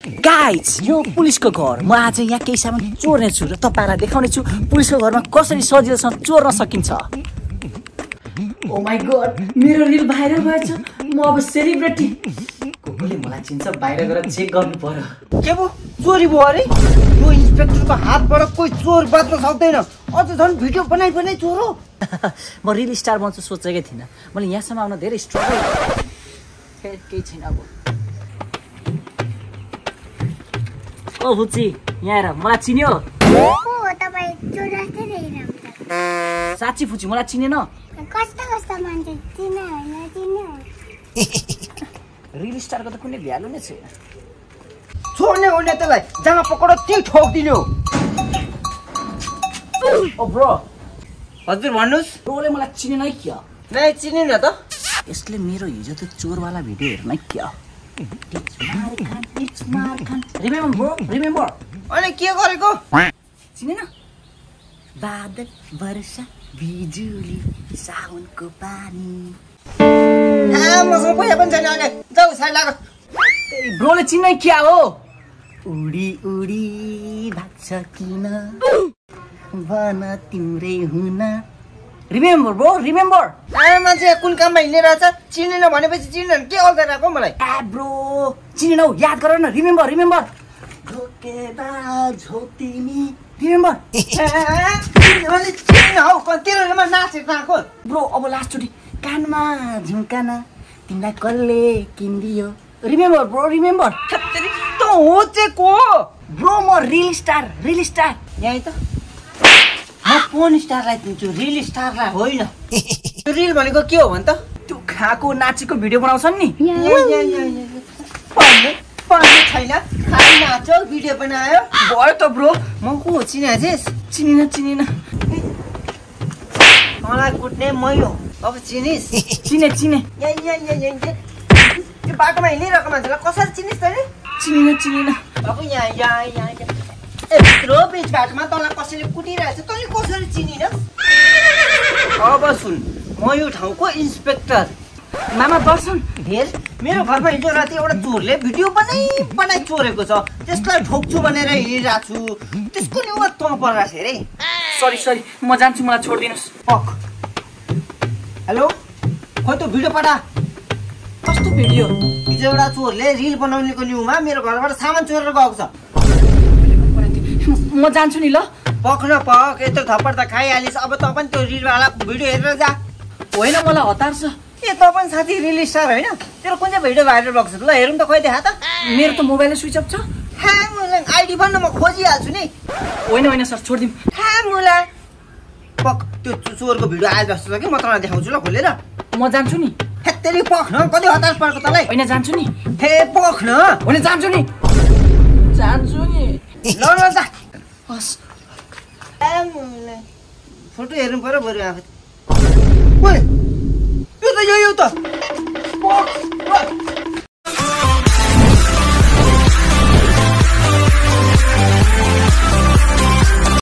Guys यो पुलिसको घर म आज यहाँ केही सामान चोर्ने छु र तपाईहरुलाई देखाउने छु पुलिसको घरमा कसरी सजिलोसँग चोर्न सकिन्छ। ओ माय गॉड मेरो रिल भाइरल भएछ। म अब सेलिब्रिटी कोले मलाई चिन्छ बाहिर गएर चेक गर्नु पर्यो। के भो चोरी भयो अरे यो इन्स्पेक्टरको हातबाट कोही चोर बाच्न सक्दैन अझ झन् भिडियो बनाइ बनाइ चोरो। म रिल स्टार बन्छु सोचेकै थिइनँ। मैले यहाँसम्म आउन धेरै स्ट्रगल केही छैन। अब ओ बुच्ची यहाँ हेर मलाई चिन्यो? साँच्ची फुची मलाई चिनेन? रिल स्टारको त कुनै भ्यालु नै छैन। छोड्ने हो त्यसलाई जहाँ पक्ड त्यही ठोक्दिनु। ओ ब्रो हजुर भन्नुस्। ब्रोले मलाई चिनेन है क्या? नै चिनेन त। यसले मेरो हिजो त्यो चोरवाला भिडियो हेर्न क्या? Remember bro remember. अनि के गरेको? चिनेन? बादल वर्षा बिजुली साउनको पानी। मसँग पैसा पनि छैन अहिले जाऊ साइड लाग। ब्रोले चिन्नै क्या हो? उडी उडी भाग्छ किन भन तिम्रै हुन। Remember bro remember. मान्छे कुन काममा हिँडिरहेछ चिनेन भनेपछि चिनेन के अल्झाइरहेको मलाई। ब्रो चिनेन हौ याद गर न। रिमेम्बर रिमेम्बर धोकेबाज हो तिमी। रिमेम्बर मैले चिन्न हौ तेरोमा नाचेको आएको। ब्रो अब लास्टचोटि कानमा झुम्काना तिमीलाई कसले किनिदियो? Remember bro remember. त हो चाहिँ को? ब्रो म रिल स्टार रिल स्टार। यही त म फोन स्टारलाई दिन्छु रिल स्टारलाई होइन। त्यो रिल भनेको के हो भन् त? त्यो खाएको नाचेको भिडियो बनाउँछन् नि। पढ्ने छैन खालि नाच्यो भिडियो बनायो भयो त ब्रो। म को हो चिनाछेस्? चिनिन चिनिन। मलाई कुट्ने मै हो अब चिनिस्? चिने चिने। यो बाटोमा हिँडिरहेको मान्छेलाई कसरी चिनिस् तैँले? चिनिन चिनिन। अब यहाँ यत्रो बिच बाटोमा तँलाई कसैले कुटिरहेछ तैँले कसरी चिनिनस्? अब सुन म यो ठाउँको इन्सपेक्टर मामा दर्शन। हेर मेरो घरमा हिजो राति एउटा चोरले भिडियो बनाइ चोरेको छ त्यसलाई ठोक्छु भनेर हिँडिरहेको छु। त्यसको निउमा तँ पर्छ अरे। सरी सरी म जान्छु मलाई छोडिदिनुहोस्। पक हेलो खोइ त्यो भिडियो पठा। कस्तो भिडियो? हिजो एउटा चोरले रिल बनाउनेको निउमा मेरो घरबाट सामान चोरेर गएको छ। म जान्छु नि ल। पक न पक यत्रो थप्पड त खाइहालिस्। अब तँ पनि त्यो रिलवाला भिडियो हेरेर जा। होइन मलाई हतार छ। ए तँ पनि साथी रिल स्टार होइन? तेरो कुन चाहिँ भिडियो भाइरल भएको छ ल हेरौँ त खोइ देखा त। मेरो त मोबाइल स्विच अफ छ। आइडी भन्न म खोजिहाल्छु नि। होइन होइन सर छोडिदिउँ। पक त्यो चोरको भिडियो आए जस्तो छ कि म तँलाई देखाउँछु ल खोलेर। म जान्छु नि। हेत्तेरी पख न कति हतार पर्छ तँलाई। होइन जान्छु नि। हे पख न। होइन जान्छु नि जान्छु नि। ल ल जा। हस् फोटो हेर्नु पर्यो बरु आफै। यो त यही हो त।